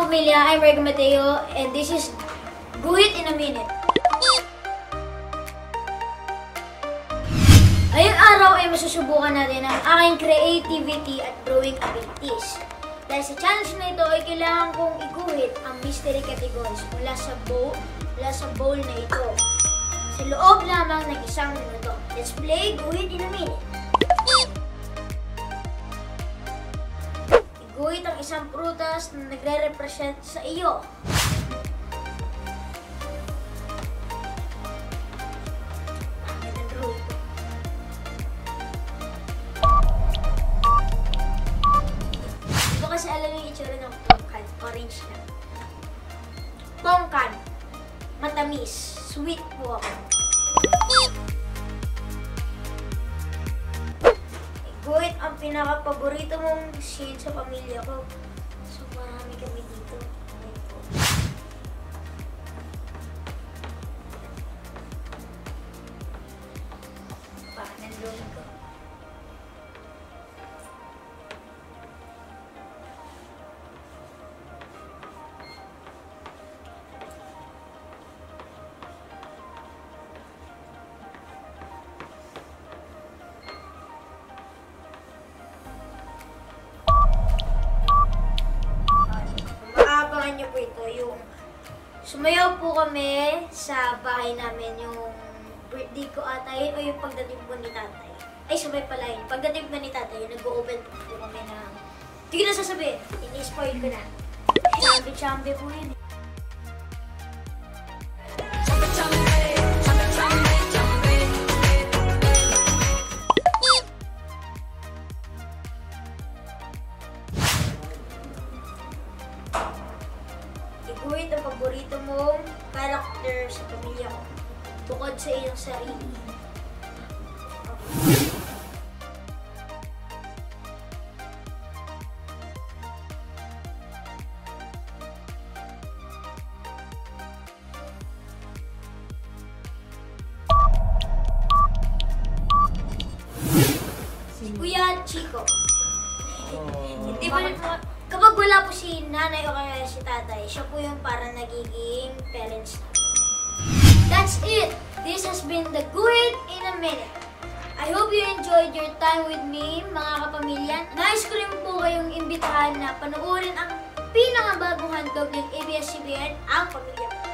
kapamilya, I'm Rega Mateo, and this is Guhit in a Minute. Ngayong araw ay masusubukan natin ang aking creativity at drawing abilities. Dahil sa challenge na ito ay kailangan kong iguhit ang mystery categories mula sa bowl na ito. Sa loob lamang ng isang minuto. Let's play Guhit in a Minute. Iguhit ang isang prutas na nagre-represent sa iyo. Kasi alam yung itsura ng tongkan, orange na. Tongkan, matamis, sweet po ako. Guhit ang pinaka-paborito mong scene sa pamilya ko. So marami kami dito. Parang nandun ko. Niyo po ito, yung sumayaw po kami sa bahay namin yung birthday ko ata yun o yung pagdating po ni tatay. Ay, sabay pala yun. Pagdating po ni tatay, yung nag-open po kami na hindi ko na sasabihin. Ini-spoil ko na. Chambe-chambe po yun. Iguhit ang paborito mong character sa pamilya ko, bukod sa iyong sarili. Si Kuya Chico. Hindi ba kapag wala po si nanay o kaya si tatay, siya po yung parang nagiging parents namin. That's it! This has been the Guhit in a Minute. I hope you enjoyed your time with me, mga kapamilya. Nais ko rin po kayong imbitahan na panoorin ang pinakabagong handog ng ABS-CBN, ang Pamilya.